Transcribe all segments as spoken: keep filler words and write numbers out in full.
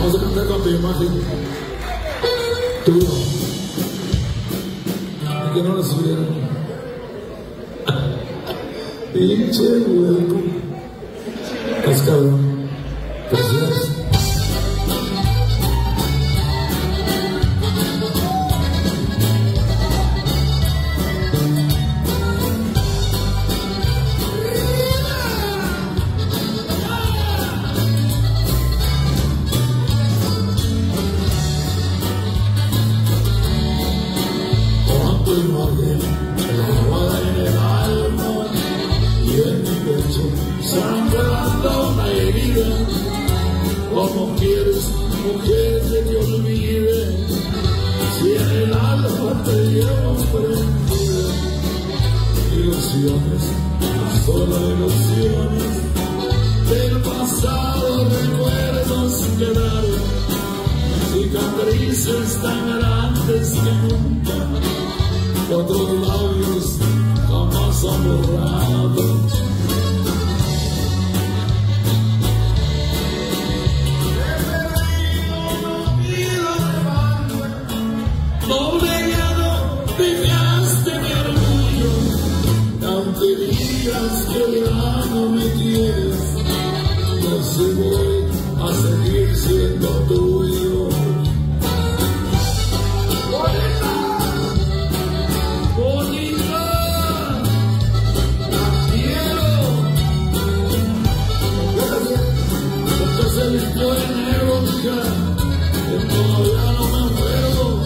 Vamos a cantar con tu imagen. Tú. Y que no la subieron. Pinche hueco. Es cabrón. Gracias. Clavada en el alma y en mi pecho, sangrando una herida. ¿Cómo quieres, mujer, que te olvide? Si en el alma te llevo prendida. Ilusiones, solo ilusiones del pasado, recuerdos quedaron, cicatrices tan grandes que nunca otros labios jamás han borrado. Doblegado dejaste mi orgullo, aunque digas que ya no me quieres, yo sí voy a seguir siendo tuyo. Se vistió de negro, hija, que todavía no me acuerdo.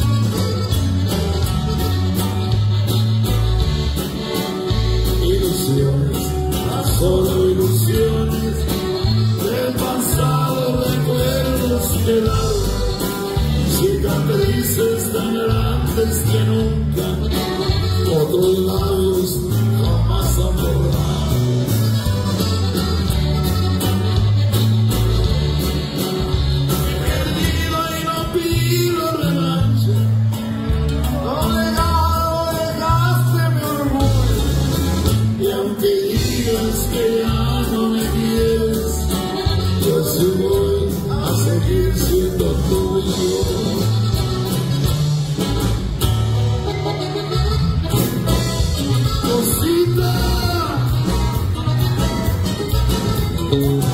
Ilusiones, solo ilusiones del pasado, recuerdos quedaron, cicatrices tan grandes que nunca otros labios jamás han borrado. Que ya no me quieres, yo sí voy a seguir siendo tuyo. Cosita.